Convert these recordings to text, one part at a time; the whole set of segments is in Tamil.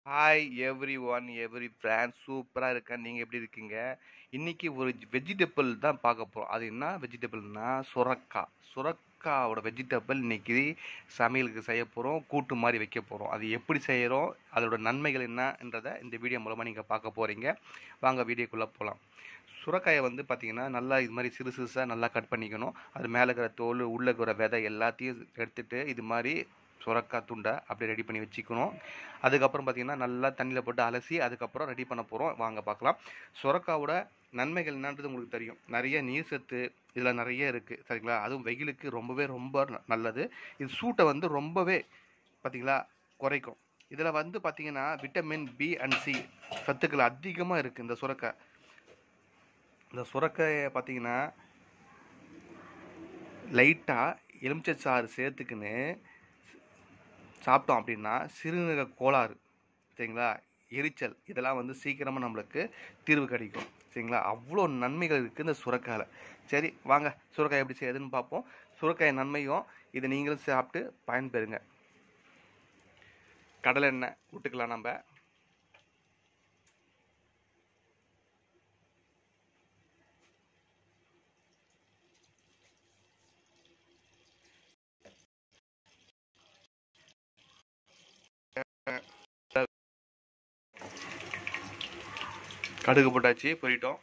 Hi everyone every brand சூப்பராக இருக்கேன். நீங்கள் எப்படி இருக்கீங்க? இன்னைக்கு ஒரு வெஜிடபிள் தான் பார்க்க போகிறோம். அது என்ன வெஜிடபிள்னா சுரக்காய். சுரக்காவோட வெஜிடபிள் இன்னைக்கு சமையலுக்கு செய்ய போகிறோம். கூட்டு மாதிரி வைக்க போகிறோம். அது எப்படி செய்கிறோம், அதோட நன்மைகள் என்னன்றதை இந்த வீடியோ மூலமாக நீங்கள் பார்க்க போகிறீங்க. வாங்க வீடியோக்குள்ளே போகலாம். சுரக்காயை வந்து பார்த்தீங்கன்னா நல்லா இது மாதிரி சிறு சிறுசாக நல்லா கட் பண்ணிக்கணும். அது மேலே இருக்கிற தோல், உள்ளே இருக்கிற விதை எல்லாத்தையும் எடுத்துட்டு இது மாதிரி சுரக்காய் துண்டை அப்படியே ரெடி பண்ணி வச்சுக்கணும். அதுக்கப்புறம் பார்த்தீங்கன்னா நல்லா தண்ணியில் போட்டு அலசி அதுக்கப்புறம் ரெடி பண்ண போகிறோம். வாங்க பார்க்கலாம். சுரக்காவோட நன்மைகள் என்னன்றது உங்களுக்கு தெரியும். நிறைய நீர் சத்து இதில் நிறைய இருக்குது, சரிங்களா? அதுவும் வெயிலுக்கு ரொம்பவே ரொம்ப நல்லது. இது சூட்டை வந்து ரொம்பவே பார்த்தீங்களா குறைக்கும். இதில் வந்து பார்த்தீங்கன்னா விட்டமின் பி அண்ட் சி சத்துக்கள் அதிகமாக இருக்குது இந்த சுரக்காய். இந்த சுரக்காயை பார்த்தீங்கன்னா லைட்டாக எலுமிச்சைச்சாறு சேர்த்துக்கின்னு சாப்பிட்டோம் அப்படின்னா சிறுநீரக கோளாறு, சரிங்களா, எரிச்சல் இதெல்லாம் வந்து சீக்கிரமாக நம்மளுக்கு தீர்வு கிடைக்கும், சரிங்களா? அவ்வளோ நன்மைகள் இருக்குது இந்த சுரக்காயில். சரி வாங்க சுரக்காய் எப்படி செய்யுதுன்னு பார்ப்போம். சுரக்காய் நன்மையும் இதை நீங்களும் சாப்பிட்டு பயன்பெறுங்க. கடலை எண்ணெய் விட்டுக்கலாம். நம்ம கடுகு போட்டாச்சு, பொரிட்டோம்.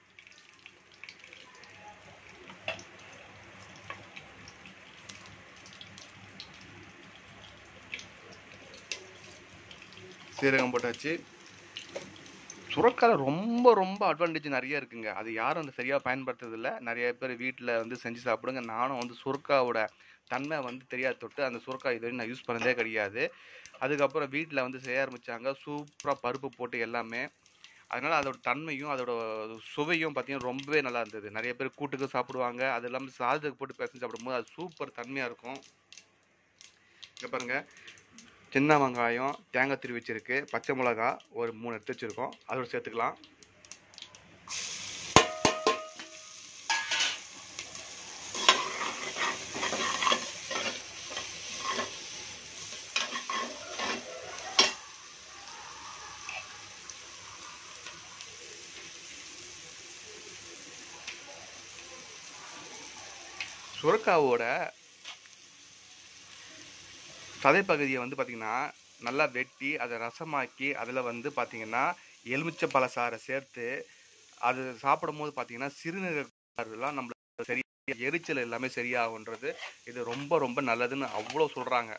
சீரகம் போட்டாச்சு. சுரக்காயில் ரொம்ப ரொம்ப அட்வான்டேஜ் நிறைய இருக்குங்க. அது யாரும் அந்த சரியாக பயன்படுத்துறதில்ல. நிறைய பேர் வீட்டில் வந்து செஞ்சு சாப்பிடுங்க. நானும் வந்து சுரக்காவோட தன்மை வந்து தெரியாத தொட்டு அந்த சுரக்காய் இது வரைக்கும் நான் யூஸ் பண்ணதே கிடையாது. அதுக்கப்புறம் வீட்டில் வந்து செய்ய ஆரம்பித்தாங்க. சூப்பராக பருப்பு போட்டு எல்லாமே. அதனால் அதோட தன்மையும் அதோட சுவையும் பார்த்தீங்கன்னா ரொம்பவே நல்லா இருந்தது. நிறைய பேர் கூட்டுக்கு சாப்பிடுவாங்க. அது இல்லாமல் சாதத்துக்கு போட்டு பிசைஞ்சு சாப்பிடும்போது அது சூப்பர் தன்மையாக இருக்கும். இங்கே பாருங்கள், சின்ன வெங்காயம், தேங்காய் துருவி வச்சிருக்கு, பச்சை மிளகா ஒரு 3 எடுத்து வச்சுருக்கோம், அதோட சேர்த்துக்கலாம். சுரக்காவோட சதைப்பகுதியை வந்து பார்த்திங்கன்னா நல்லா வெட்டி அதை ரசமாக்கி அதில் வந்து பார்த்திங்கன்னா எலுமிச்சை பழச்சாறை சேர்த்து அது சாப்பிடும் போது பார்த்திங்கன்னா சிறுநீரகெல்லாம் நம்மளுக்கு சரி, எரிச்சல் எல்லாமே சரியாகுன்றது இது ரொம்ப ரொம்ப நல்லதுன்னு அவ்வளோ சொல்கிறாங்க.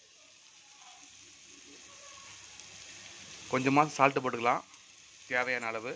கொஞ்சமாக சால்ட்டு போட்டுக்கலாம் தேவையான அளவு.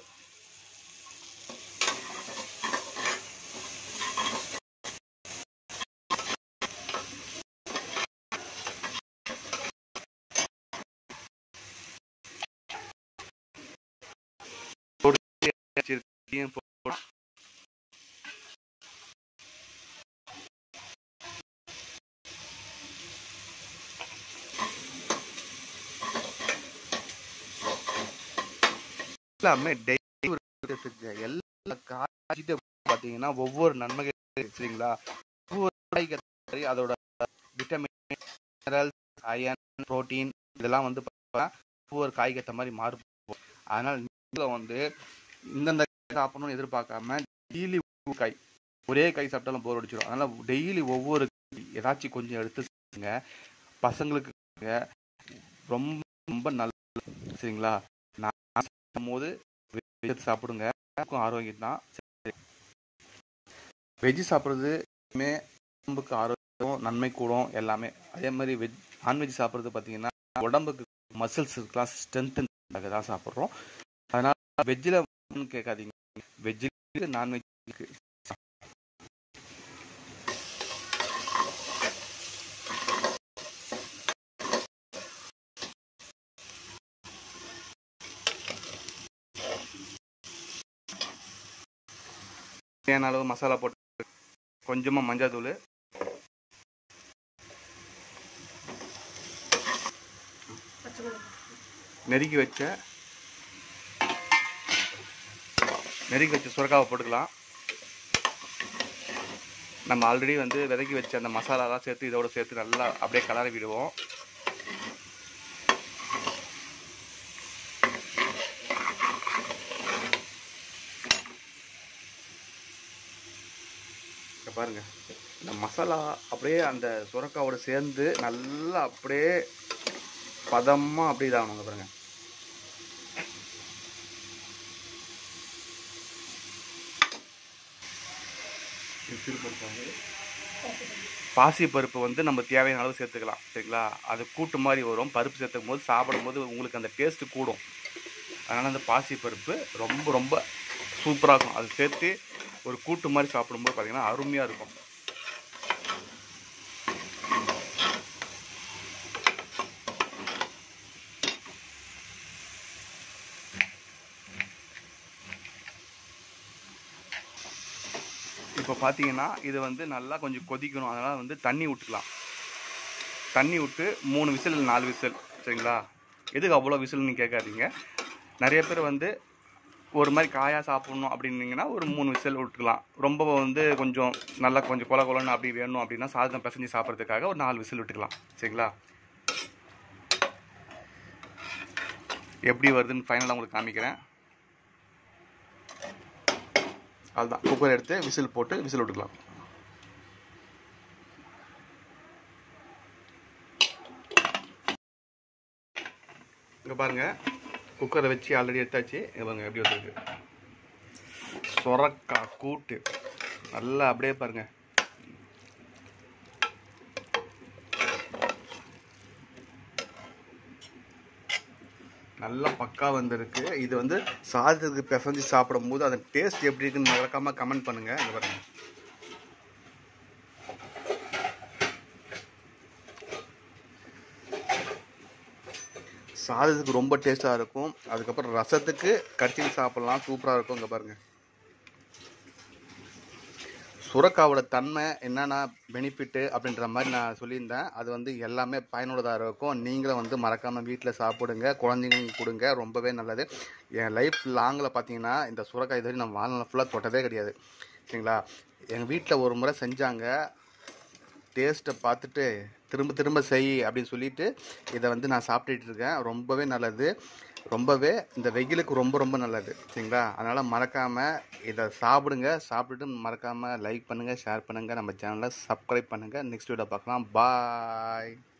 எல்லாமே டெய்லி எல்லா காய்கிட்ட பார்த்தீங்கன்னா ஒவ்வொரு நன்மைகள், சரிங்களா? ஒவ்வொரு காய்கறி அதோட விட்டமின், மினரல்ஸ், அயன், புரோட்டீன் இதெல்லாம் வந்து ஒவ்வொரு காய்கற்ற மாதிரி மாறும். அதனால் நீங்களும் வந்து இந்தந்த சாப்பிடணும்னு எதிர்பார்க்காம டெய்லி காய் ஒரே காய் சாப்பிட்டாலும் போர் அடிச்சிடும். அதனால் டெய்லி ஒவ்வொரு ஏதாச்சும் கொஞ்சம் எடுத்து சாப்பிடுங்க. பசங்களுக்கு ரொம்ப ரொம்ப நல்லது, சரிங்களா? நான் சாப்பிடும்போது சாப்பிடுங்க, ஆரோக்கியம் தான். வெஜ்ஜு சாப்பிட்றது உடம்புக்கு ஆரோக்கியம், நன்மை கூடும் எல்லாமே. அதே மாதிரி நான்வெஜ் சாப்பிட்றது பார்த்தீங்கன்னா உடம்புக்கு மசில்ஸ் இருக்கலாம், ஸ்ட்ரென்த் தான் சாப்பிட்றோம். அதனால் வெஜ்ஜில் கேட்காதீங்க, வெஜ்ஜுக்கு நான்வெஜ்ஜுக்கு. தேவையான அளவு மசாலா போட்டு கொஞ்சமாக மஞ்சள் தூள், நெருக்கி வச்ச சுரக்காவை போட்டுக்கலாம். நம்ம ஆல்ரெடி வந்து விதக்கி வச்ச அந்த மசாலாலாம் சேர்த்து இதோட சேர்த்து நல்லா அப்படியே கலரி விடுவோம். பாருங்கள், இந்த மசாலா அப்படியே அந்த சுரக்காவோட சேர்ந்து நல்லா அப்படியே பதமாக அப்படி இதாகணுங்க பாருங்கள். பாசி பருப்பு வந்து நம்ம தேவையான அளவு சேர்த்துக்கலாம், சரிங்களா? அது கூட்டு மாதிரி வரும். பருப்பு சேர்த்துக்கும் போது சாப்பிடும்போது உங்களுக்கு அந்த டேஸ்ட்டு கூடும். அதனால் அந்த பாசி பருப்பு ரொம்ப ரொம்ப சூப்பராக இருக்கும். அது சேர்த்து ஒரு கூட்டு மாதிரி சாப்பிடும்போது பார்த்திங்கன்னா அருமையாக இருக்கும். இப்போ பார்த்தீங்கன்னா இது வந்து நல்லா கொஞ்சம் கொதிக்கணும். அதனால் வந்து தண்ணி விட்டுக்கலாம். தண்ணி விட்டு 3 விசில் 4 விசில், சரிங்களா? எதுக்கு அவ்வளோ விசில்னு கேட்காதீங்க. நிறைய பேர் வந்து ஒரு மாதிரி காயாக சாப்பிட்ணும் அப்படின்னீங்கன்னா ஒரு 3 விசில் விட்டுக்கலாம். ரொம்ப வந்து கொஞ்சம் நல்லா கொஞ்சம் கொல கொலன்னு அப்படி வேணும் அப்படின்னா சாதம் பிசைஞ்சு சாப்பிட்றதுக்காக ஒரு 4 விசில் விட்டுக்கலாம், சரிங்களா? எப்படி வருதுன்னு ஃபைனலாக உங்களுக்கு காமிக்கிறேன். அதுதான் குக்கர் எடுத்து விசில் போட்டு விசில் விட்டுக்கலாம். இங்கே பாருங்கள், குக்கரை வச்சு ஆல்ரெடி எடுத்தாச்சு. இங்கே பாருங்கள் எப்படி வந்துருக்கு சுரக்காய் கூட்டு. நல்லா அப்படியே பாருங்கள், நல்லா பக்கா வந்திருக்கு. இது வந்து சாதத்துக்கு பிசைஞ்சு சாப்பிடும் போது அந்த டேஸ்ட் எப்படி இருக்குன்னு மறக்காமல் கமெண்ட் பண்ணுங்கள். இங்கே பாருங்கள், சாதத்துக்கு ரொம்ப டேஸ்ட்டாக இருக்கும். அதுக்கப்புறம் ரசத்துக்கு கடிச்சு சாப்பிட்லாம், சூப்பராக இருக்கும். இங்கே பாருங்கள், சுரக்காவோட தன்மை என்னென்ன பெனிஃபிட்டு அப்படின்ற மாதிரி நான் சொல்லியிருந்தேன். அது வந்து எல்லாமே பயனுள்ளதாக இருக்கும். நீங்களும் வந்து மறக்காமல் வீட்டில் சாப்பிடுங்க, குழந்தைங்களுக்கு கொடுங்க, ரொம்பவே நல்லது. என் லைஃப் லாங்கில் பார்த்தீங்கன்னா இந்த சுரக்காய் இது நான் வாழ்நாள் ஃபுல்லாக தொட்டதே கிடையாது, சரிங்களா? எங்கள் வீட்டில் ஒரு முறை செஞ்சாங்க. டேஸ்ட்டை பார்த்துட்டு திரும்ப திரும்ப செய் அப்படின்னு சொல்லிட்டு இதை வந்து நான் சாப்பிட்டுட்டு இருக்கேன். ரொம்பவே நல்லது, ரொம்பவே இந்த வெயிலுக்கு ரொம்ப ரொம்ப நல்லது, சரிங்களா? அதனால் மறக்காமல் இதை சாப்பிடுங்க. சாப்பிட்டுட்டு மறக்காமல் லைக் பண்ணுங்கள், ஷேர் பண்ணுங்கள், நம்ம சேனலை சப்ஸ்கிரைப் பண்ணுங்கள். நெக்ஸ்ட் வீடியோ பார்க்கலாம். பாய்.